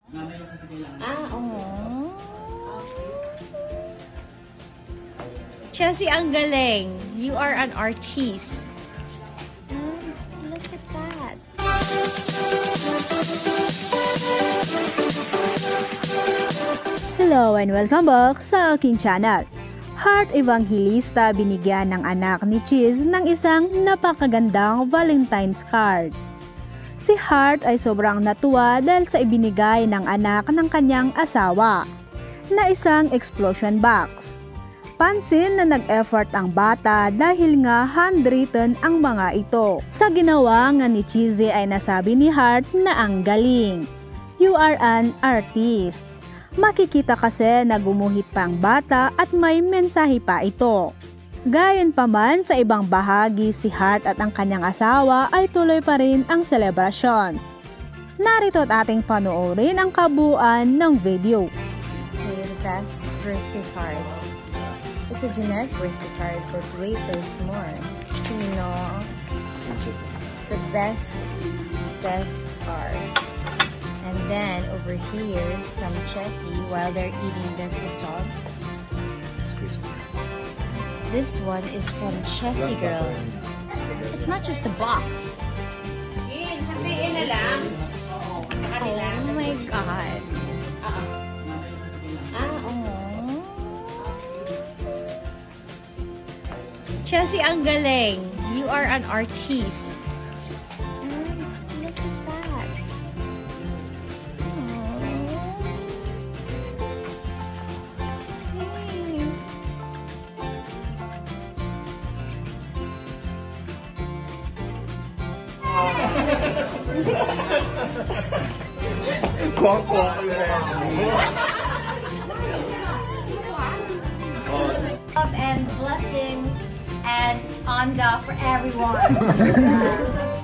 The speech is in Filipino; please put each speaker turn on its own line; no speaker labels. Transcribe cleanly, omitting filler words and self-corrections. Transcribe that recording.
Oh. Chelsea, ang galing. You are an artist. Look at that.
Hello and welcome back sa aking channel. Heart Evangelista binigyan ng anak ni Chiz ng isang napakagandang Valentine's card. Si Heart ay sobrang natuwa dahil sa ibinigay ng anak ng kanyang asawa na isang explosion box. Pansin na nag-effort ang bata dahil nga handwritten ang mga ito. Sa ginawa nga ni Chiz ay nasabi ni Heart na ang galing. You are an artist. Makikita kasi na gumuhit pa ang bata at may mensahe pa ito. Gayunpaman sa ibang bahagi, si Heart at ang kanyang asawa ay tuloy pa rin ang selebrasyon. Narito at ating panoorin ang kabuuan ng video.
Okay, the best birthday cards. It's a generic birthday card, but wait, there's more. You know, the best card. And then over here from Chetty, while they're eating their croissant. This one is from Chessy Girl. It's not just a box. Oh my God. Chelsea, ang galing. You are an artist. Look at that. Love and blessings and onda for everyone.